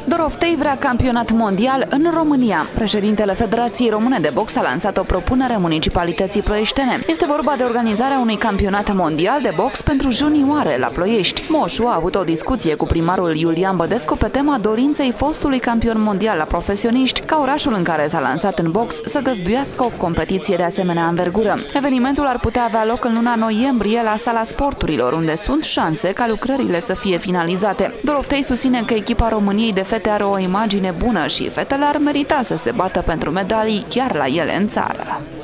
Doroftei vrea campionat mondial în România. Președintele Federației Române de Box a lansat o propunere municipalității ploieștene. Este vorba de organizarea unui campionat mondial de box pentru junioare la Ploiești. Moșu a avut o discuție cu primarul Iulian Bădescu pe tema dorinței fostului campion mondial la profesioniști ca orașul în care s-a lansat în box să găzduiască o competiție de asemenea învergură. Evenimentul ar putea avea loc în luna noiembrie la Sala Sporturilor, unde sunt șanse ca lucrările să fie finalizate. Doroftei susține că echipa României de fete are o imagine bună și fetele ar merita să se bată pentru medalii chiar la ele în țară.